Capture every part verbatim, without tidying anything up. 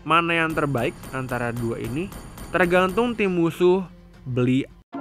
mana yang terbaik antara dua ini tergantung tim musuh beli.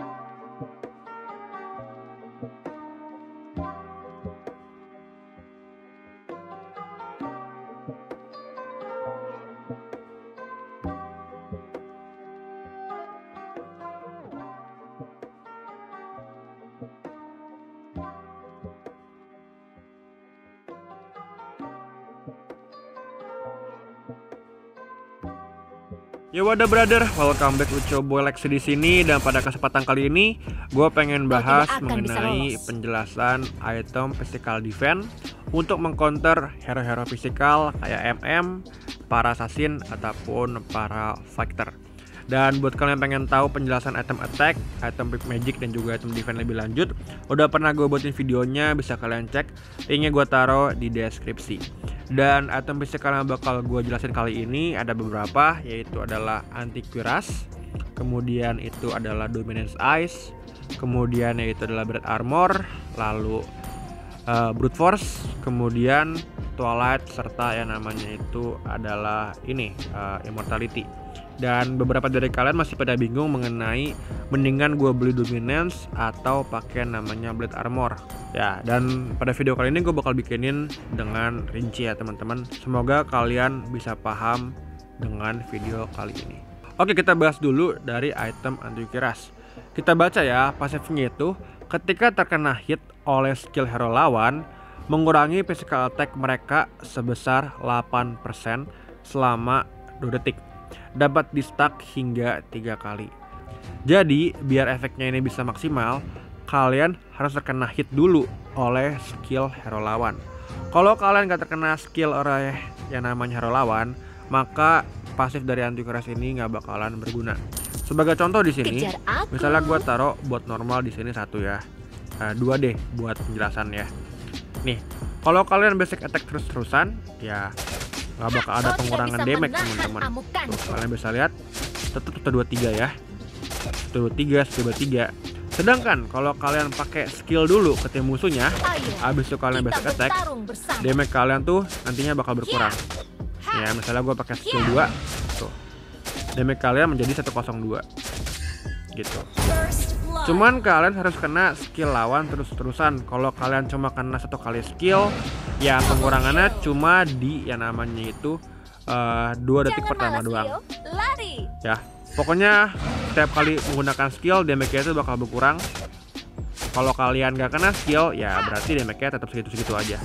Yo, wadah brother, welcome back with Boy Lexi di sini. Dan pada kesempatan kali ini gue pengen bahas mengenai penjelasan item physical defense untuk mengcounter hero-hero physical kayak M M, para assassin ataupun para fighter. Dan buat kalian yang pengen tahu penjelasan item attack, item pick magic dan juga item defense lebih lanjut, udah pernah gue buatin videonya, bisa kalian cek. Linknya gue taruh di deskripsi. Dan item physical yang bakal gue jelasin kali ini ada beberapa, yaitu adalah anti-cuirass, kemudian itu adalah dominance ice, kemudian yaitu adalah bread armor, lalu uh, brute force, kemudian twilight, serta yang namanya itu adalah ini uh, immortality. Dan beberapa dari kalian masih pada bingung mengenai mendingan gue beli dominance atau pakai namanya blade armor ya. Dan pada video kali ini gue bakal bikinin dengan rinci ya teman-teman. Semoga kalian bisa paham dengan video kali ini. Oke, kita bahas dulu dari item anti-cuirass. Kita baca ya, pasifnya itu ketika terkena hit oleh skill hero lawan, mengurangi physical attack mereka sebesar delapan persen selama dua detik. Dapat di stack hingga tiga kali. Jadi biar efeknya ini bisa maksimal, kalian harus terkena hit dulu oleh skill hero lawan. Kalau kalian gak terkena skill oleh yang namanya hero lawan, maka pasif dari anti-cuirass ini nggak bakalan berguna. Sebagai contoh di sini, misalnya gue taruh buat normal di sini satu ya, uh, dua deh buat penjelasan ya. Nih, kalau kalian basic attack terus-terusan, ya nggak bakal ada pengurangan damage teman-teman. Kalian bisa lihat tetap satu dua tiga ya, satu dua tiga, satu dua tiga. Sedangkan kalau kalian pakai skill dulu ke tim musuhnya, habis itu kalian basic attack, damage kalian tuh nantinya bakal berkurang. Ya, misalnya gue pakai skill dua, tuh damage kalian menjadi seratus dua gitu. Cuman kalian harus kena skill lawan terus-terusan. Kalau kalian cuma kena satu kali skill, ya pengurangannya cuma di yang namanya itu uh, dua detik pertama doang. Ya, pokoknya setiap kali menggunakan skill damage-nya itu bakal berkurang. Kalau kalian gak kena skill, ya berarti damage-nya tetap segitu-segitu aja.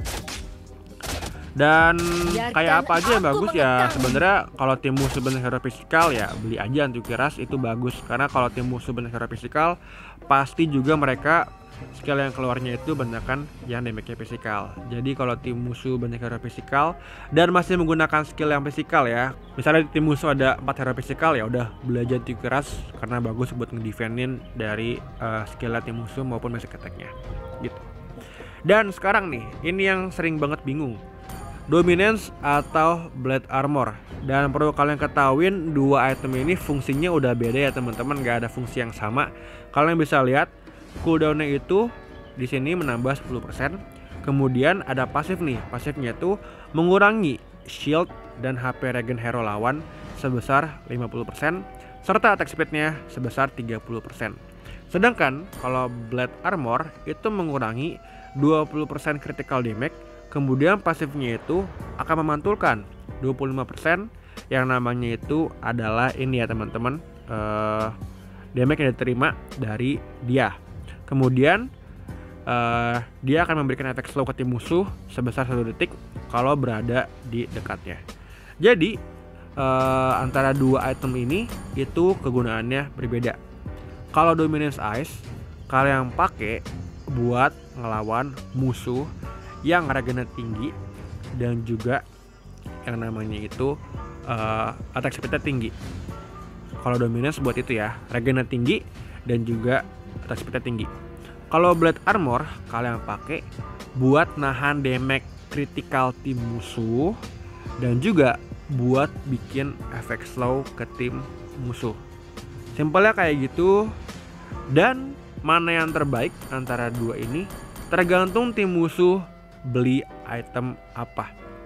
Dan kayak apa aja yang bagus ya, sebenarnya kalau tim musuh bener hero physical ya beli aja anti-cuirass, itu bagus. Karena kalau tim musuh bener hero physical, pasti juga mereka skill yang keluarnya itu banyakkan yang damage-nya physical. Jadi kalau tim musuh banyak hero physical dan masih menggunakan skill yang physical ya, misalnya di tim musuh ada empat hero physical, ya udah beli aja anti-cuirass karena bagus buat ngedefendin dari uh, skill tim musuh maupun basic attack-nya gitu. Dan sekarang nih, ini yang sering banget bingung, dominance atau blade armor. Dan perlu kalian ketahuin, dua item ini fungsinya udah beda ya teman-teman, gak ada fungsi yang sama. Kalian bisa lihat cooldownnya itu di sini menambah sepuluh persen. Kemudian ada pasif nih, pasifnya itu mengurangi shield dan H P regen hero lawan sebesar lima puluh persen serta attack speednya sebesar tiga puluh persen. Sedangkan kalau blade armor itu mengurangi dua puluh persen critical damage. Kemudian pasifnya itu akan memantulkan dua puluh lima persen yang namanya itu adalah ini ya teman-teman, uh, damage yang diterima dari dia. Kemudian uh, dia akan memberikan efek slow ke tim musuh sebesar satu detik kalau berada di dekatnya. Jadi uh, antara dua item ini itu kegunaannya berbeda. Kalau dominance ice kalian pakai buat ngelawan musuh yang regennya tinggi dan juga yang namanya itu uh, attack speednya tinggi. Kalau dominance buat itu ya, regennya tinggi dan juga attack speednya tinggi. Kalau blade armor kalian pakai buat nahan damage critical tim musuh dan juga buat bikin efek slow ke tim musuh. Simpelnya kayak gitu. Dan mana yang terbaik antara dua ini tergantung tim musuh beli item apa.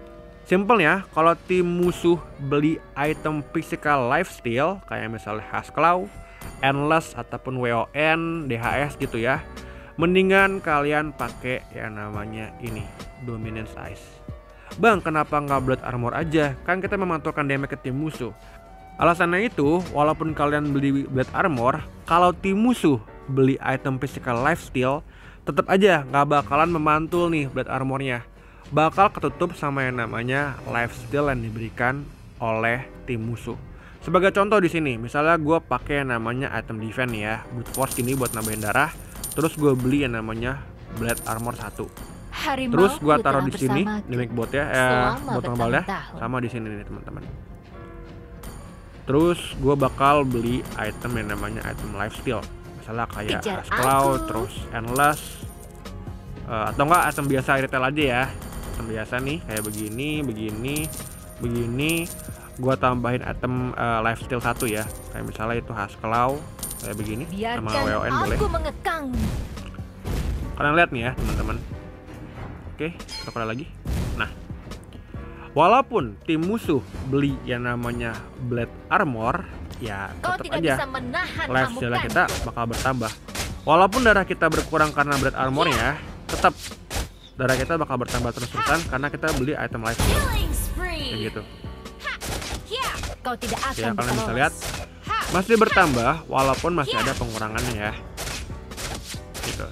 Simple ya, kalau tim musuh beli item physical lifesteal kayak misalnya Hasclaw, Endless ataupun W O N, D H S gitu ya, mendingan kalian pakai yang namanya ini, Dominance Ice. Bang, kenapa nggak Blood Armor aja? Kan kita memantulkan damage ke tim musuh. Alasannya itu, walaupun kalian beli Blood Armor, kalau tim musuh beli item physical lifesteal, tetap aja nggak bakalan memantul nih Blood Armornya. Bakal ketutup sama yang namanya lifesteal yang diberikan oleh tim musuh. Sebagai contoh di sini, misalnya gue pakai yang namanya item defense ya, brute force ini buat nambahin darah. Terus gue beli yang namanya Blood Armor satu. Harimau Terus gue taruh di sini, bersamaku damage bot ya, eh, bot normalnya bertahun-tahun. sama di sini nih teman-teman. Terus gue bakal beli item yang namanya item lifesteal, misalnya kayak Kejar Hasclaw, aku. terus Endless, eh, atau enggak item biasa retail aja ya. Item biasa nih kayak begini, begini, begini. Gua tambahin item uh, lifesteal satu ya, kayak misalnya itu Hasclaw kayak begini sama Biarkan W O N boleh. aku mengekang. Kalian lihat nih ya teman-teman. Oke, kita kali lagi. Nah, walaupun tim musuh beli yang namanya Blood Armor, ya Kau tetap tidak aja bisa menahan lifesteal amukan. kita bakal bertambah. Walaupun darah kita berkurang karena Blood Armor ya, tetap darah kita bakal bertambah terus-terusan karena kita beli item lifesteal Killing spree. kayak gitu. Kau tidak akan Ya, kalian bisa lolos. lihat masih bertambah walaupun masih ada pengurangannya ya. Gitu.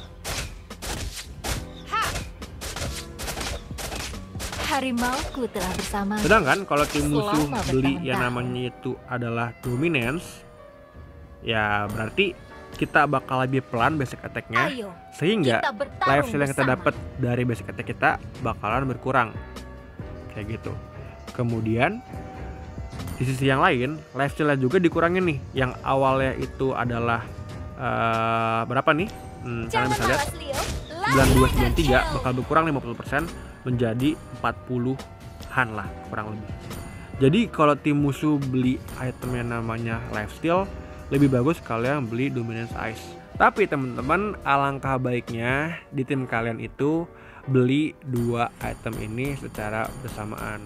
Harimauku telah bersama. Sedangkan kalau tim musuh Selama beli yang bertahun-tahun. namanya itu adalah dominance, ya berarti kita bakal lebih pelan basic attack-nya, Ayo, sehingga kita bertarung life steal yang kita bersama. dapat dari basic attack kita bakalan berkurang kayak gitu. Kemudian di sisi yang lain, life steal juga dikurangin nih, yang awalnya itu adalah eh, berapa nih? Hmm, kalian Jangan bisa lihat malas, Leo. sembilan dua sembilan tiga Kill. bakal berkurang lima puluh persen menjadi empat puluhan lah kurang lebih. Jadi kalau tim musuh beli item yang namanya lifesteal, lebih bagus kalian beli Dominance Ice. Tapi teman-teman, alangkah baiknya di tim kalian itu beli dua item ini secara bersamaan.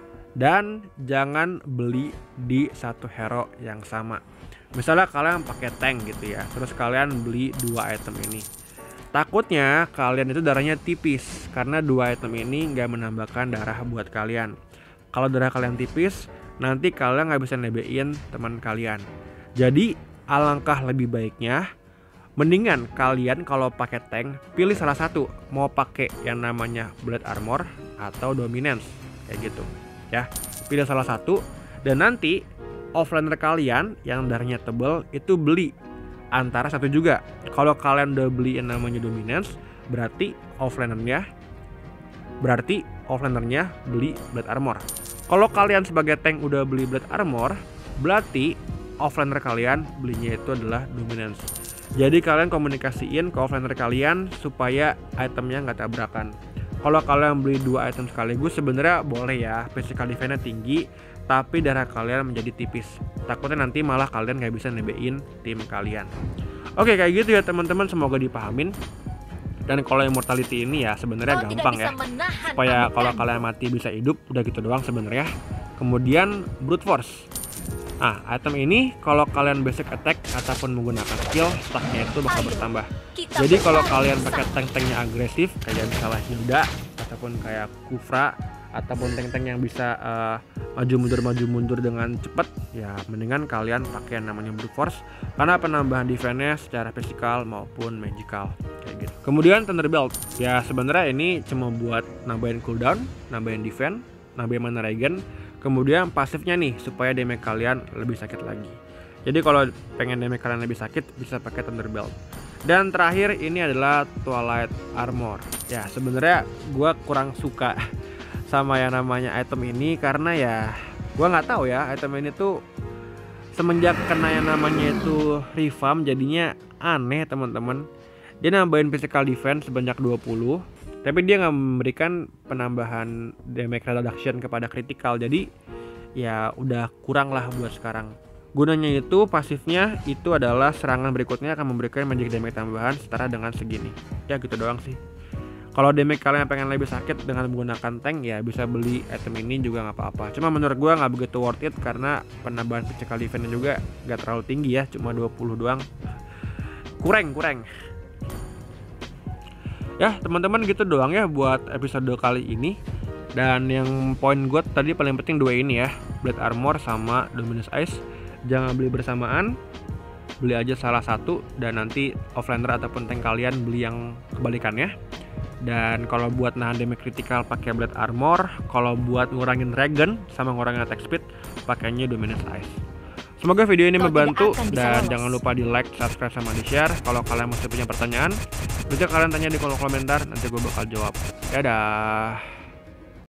Dan jangan beli di satu hero yang sama. Misalnya kalian pakai tank gitu ya, terus kalian beli dua item ini. Takutnya kalian itu darahnya tipis karena dua item ini nggak menambahkan darah buat kalian. Kalau darah kalian tipis, nanti kalian nggak bisa nebein teman kalian. Jadi alangkah lebih baiknya, mendingan kalian kalau pakai tank pilih salah satu, mau pakai yang namanya Blood Armor atau Dominance kayak gitu ya. Pilih salah satu dan nanti offlaner kalian yang darahnya tebal itu beli antara satu juga. Kalau kalian udah beli yang namanya Dominance, berarti offlanernya berarti offlanernya beli Blood Armor. Kalau kalian sebagai tank udah beli Blood Armor, berarti offlaner kalian belinya itu adalah Dominance. Jadi kalian komunikasiin ke offlaner kalian supaya itemnya nggak tabrakan. Kalau kalian beli dua item sekaligus sebenarnya boleh ya, physical defense-nya tinggi, tapi darah kalian menjadi tipis. Takutnya nanti malah kalian nggak bisa nebein tim kalian. Oke, kayak gitu ya teman-teman, semoga dipahamin. Dan kalau immortality ini ya sebenarnya Kau tidak gampang bisa ya, menahan supaya amukan. kalau kalian mati bisa hidup, udah gitu doang sebenarnya. Kemudian brute force. Nah, item ini kalau kalian basic attack ataupun menggunakan skill, stacknya itu bakal Ayo, bertambah. kita Jadi kalau bertarung kalian pakai bersama. tank-tanknya agresif kayak misalnya Hilda ataupun kayak Kufra ataupun tank-tank yang bisa uh, maju mundur maju mundur dengan cepat, ya mendingan kalian pakai yang namanya brute force karena penambahan defense-nya secara fisikal maupun magical kayak gitu. Kemudian Thunderbolt, ya sebenarnya ini cuma buat nambahin cooldown, nambahin defense, nambahin mana regen. Kemudian pasifnya nih supaya damage kalian lebih sakit lagi. Jadi kalau pengen damage kalian lebih sakit bisa pakai Thunderbolt. Dan terakhir ini adalah Twilight Armor. Ya sebenarnya gue kurang suka sama yang namanya item ini karena ya gue nggak tahu ya, item ini tuh semenjak kena yang namanya itu revamp jadinya aneh teman-teman. Dia nambahin physical defense sebanyak dua puluh, tapi dia nggak memberikan penambahan damage reduction kepada critical. Jadi ya udah kurang lah buat sekarang. Gunanya itu pasifnya itu adalah serangan berikutnya akan memberikan magic damage tambahan setara dengan segini. Ya gitu doang sih. Kalau damage kalian pengen lebih sakit dengan menggunakan tank, ya bisa beli item ini juga nggak apa-apa. Cuma menurut gua nggak begitu worth it karena penambahan physical defense juga nggak terlalu tinggi ya, cuma dua puluh doang. Kurang, kurang. Ya teman-teman, gitu doang ya buat episode kali ini. Dan yang poin gue tadi paling penting dua ini ya, Blade Armor sama Dominus Ice. Jangan beli bersamaan, beli aja salah satu, dan nanti offlaner ataupun tank kalian beli yang kebalikannya. Dan kalau buat nahan damage critical pakai Blade Armor, kalau buat ngurangin regen sama ngurangin attack speed pakainya Dominus Ice. Semoga video ini Kau membantu, dan lolos. jangan lupa di like, subscribe, sama di share. Kalau kalian masih punya pertanyaan, bisa kalian tanya di kolom komentar, nanti gue bakal jawab. Dadah.